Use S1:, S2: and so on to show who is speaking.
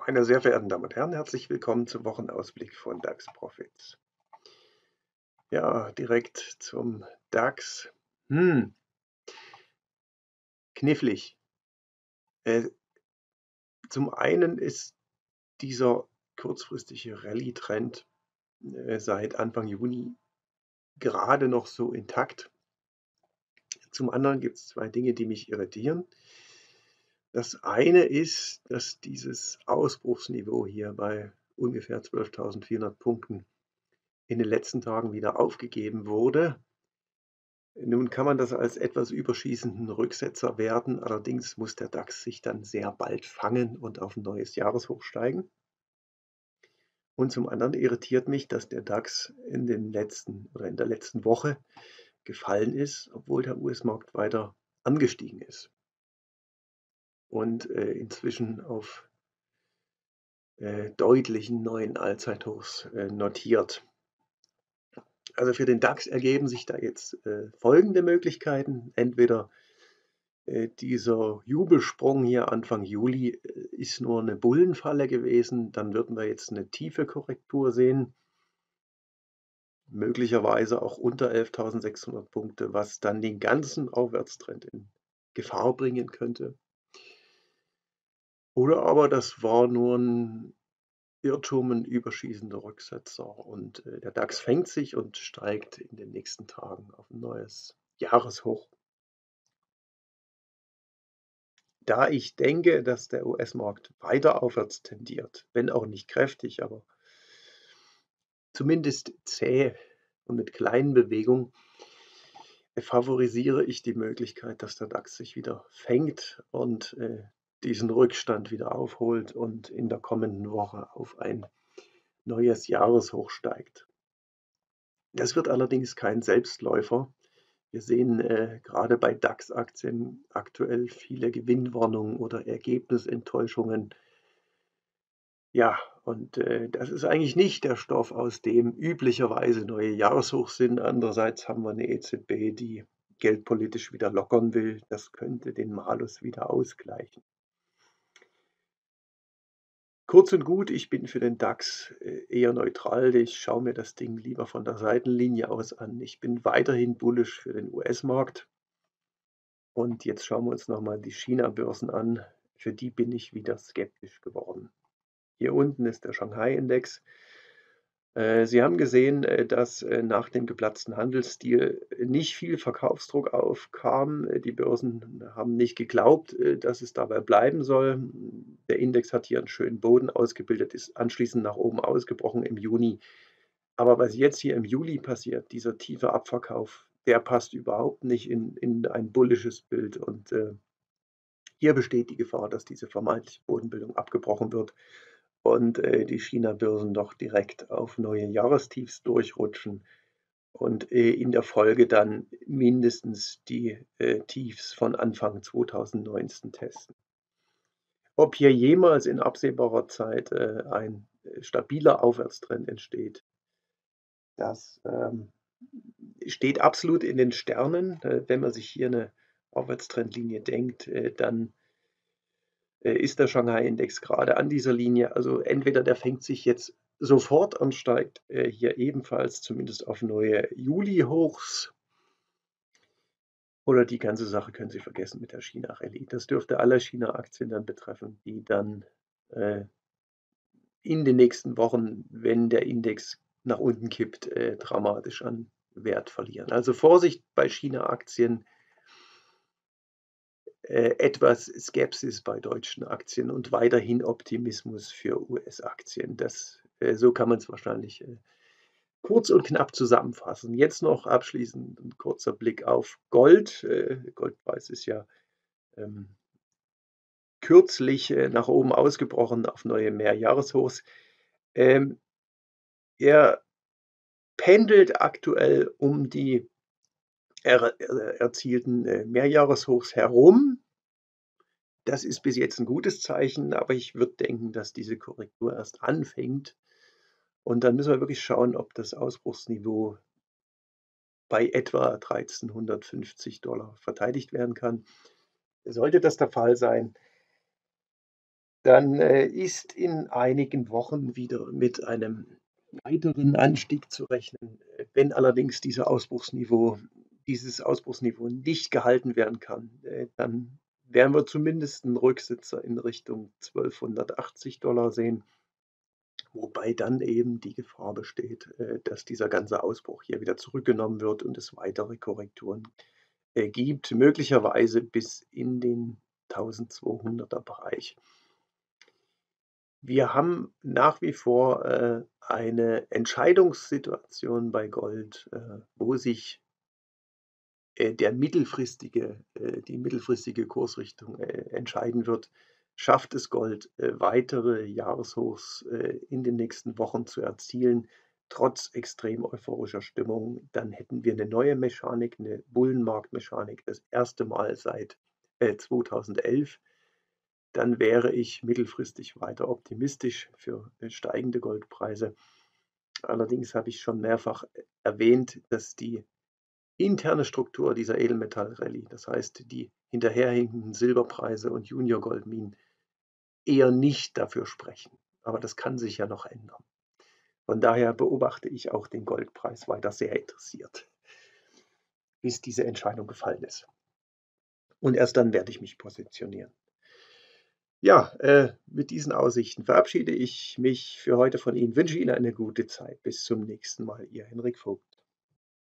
S1: Meine sehr verehrten Damen und Herren, herzlich willkommen zum Wochenausblick von DAX Profits. Ja, direkt zum DAX. Knifflig. Äh, Zum einen ist dieser kurzfristige Rallye-Trend seit Anfang Juni gerade noch so intakt. Zum anderen gibt es zwei Dinge, die mich irritieren. Das eine ist, dass dieses Ausbruchsniveau hier bei ungefähr 12.400 Punkten in den letzten Tagen wieder aufgegeben wurde. Nun kann man das als etwas überschießenden Rücksetzer werten, allerdings muss der DAX sich dann sehr bald fangen und auf 'n neues Jahreshoch steigen. Und zum anderen irritiert mich, dass der DAX in der letzten Woche gefallen ist, obwohl der US-Markt weiter angestiegen ist und inzwischen auf deutlichen neuen Allzeithochs notiert. Also für den DAX ergeben sich da jetzt folgende Möglichkeiten. Entweder dieser Jubelsprung hier Anfang Juli ist nur eine Bullenfalle gewesen, dann würden wir jetzt eine tiefe Korrektur sehen, möglicherweise auch unter 11.600 Punkte, was dann den ganzen Aufwärtstrend in Gefahr bringen könnte. Oder aber das war nur ein Irrtum, 'n überschießender Rücksetzer und der DAX fängt sich und steigt in den nächsten Tagen auf ein neues Jahreshoch. Da ich denke, dass der US-Markt weiter aufwärts tendiert, wenn auch nicht kräftig, aber zumindest zäh und mit kleinen Bewegungen, favorisiere ich die Möglichkeit, dass der DAX sich wieder fängt und diesen Rückstand wieder aufholt und in der kommenden Woche auf ein neues Jahreshoch steigt. Das wird allerdings kein Selbstläufer. Wir sehen grade bei DAX-Aktien aktuell viele Gewinnwarnungen oder Ergebnisenttäuschungen. Ja, und das ist eigentlich nicht der Stoff, aus dem üblicherweise neue Jahreshochs sind. Andererseits haben wir eine EZB, die geldpolitisch wieder lockern will. Das könnte den Malus wieder ausgleichen. Kurz und gut, ich bin für den DAX eher neutral. Ich schaue mir das Ding lieber von der Seitenlinie aus an. Ich bin weiterhin bullisch für den US-Markt. Und jetzt schauen wir uns noch mal die China-Börsen an. Für die bin ich wieder skeptisch geworden. Hier unten ist der Shanghai-Index. Sie haben gesehen, dass nach dem geplatzten Handelsdeal nicht viel Verkaufsdruck aufkam. Die Börsen haben nicht geglaubt, dass es dabei bleiben soll. Der Index hat hier einen schönen Boden ausgebildet, ist anschließend nach oben ausgebrochen im Juni. Aber was jetzt hier im Juli passiert, dieser tiefe Abverkauf, der passt überhaupt nicht in ein bullisches Bild. Und hier besteht die Gefahr, dass diese vermeintliche Bodenbildung abgebrochen wird und die China-Börsen doch direkt auf neue Jahrestiefs durchrutschen und in der Folge dann mindestens die Tiefs von Anfang 2019 testen. Ob hier jemals in absehbarer Zeit ein stabiler Aufwärtstrend entsteht, das steht absolut in den Sternen. Wenn man sich hier eine Aufwärtstrendlinie denkt, dann ist der Shanghai-Index gerade an dieser Linie. Also entweder der fängt sich jetzt sofort und steigt hier ebenfalls zumindest auf neue Juli-Hochs, oder die ganze Sache können Sie vergessen mit der China-Rallye. Das dürfte alle China-Aktien dann betreffen, die dann äh, in den nächsten Wochen, wenn der Index nach unten kippt, dramatisch an Wert verlieren. Also Vorsicht bei China-Aktien, etwas Skepsis bei deutschen Aktien und weiterhin Optimismus für US-Aktien. So kann man es wahrscheinlich kurz und knapp zusammenfassen. Jetzt noch abschließend ein kurzer Blick auf Gold. Goldpreis ist ja ähm, kürzlich nach oben ausgebrochen auf neue Mehrjahreshochs. Ähm, Er pendelt aktuell um die erzielten Mehrjahreshochs herum. Das ist bis jetzt 'n gutes Zeichen, aber ich würde denken, dass diese Korrektur erst anfängt. Und dann müssen wir wirklich schauen, ob das Ausbruchsniveau bei etwa 1.350 verteidigt werden kann. Sollte das der Fall sein, dann, ist in einigen Wochen wieder mit einem weiteren Anstieg zu rechnen. Wenn allerdings dieses Ausbruchsniveau nicht gehalten werden kann, dann werden wir zumindest 'n Rücksetzer in Richtung 1.280 sehen, wobei dann eben die Gefahr besteht, dass dieser ganze Ausbruch hier wieder zurückgenommen wird und es weitere Korrekturen, gibt, möglicherweise bis in den 1.200er Bereich. Wir haben nach wie vor, eine Entscheidungssituation bei Gold, wo sich, die mittelfristige Kursrichtung, entscheiden wird. Schafft es Gold, weitere Jahreshochs, in den nächsten Wochen zu erzielen, trotz extrem euphorischer Stimmung, dann hätten wir eine neue Mechanik, eine Bullenmarktmechanik, das erste Mal seit, 2011. Dann wäre ich mittelfristig weiter optimistisch für, steigende Goldpreise. Allerdings habe ich schon mehrfach erwähnt, dass die interne Struktur dieser Edelmetall-Rallye, das heißt die hinterherhinkenden Silberpreise und Junior-Goldminen, eher nicht dafür sprechen. Aber das kann sich ja noch ändern. Von daher beobachte ich auch den Goldpreis weiter sehr interessiert, bis diese Entscheidung gefallen ist. Und erst dann werde ich mich positionieren. Ja, mit diesen Aussichten verabschiede ich mich für heute von Ihnen, wünsche Ihnen eine gute Zeit. Bis zum nächsten Mal, Ihr Henrik Vogt.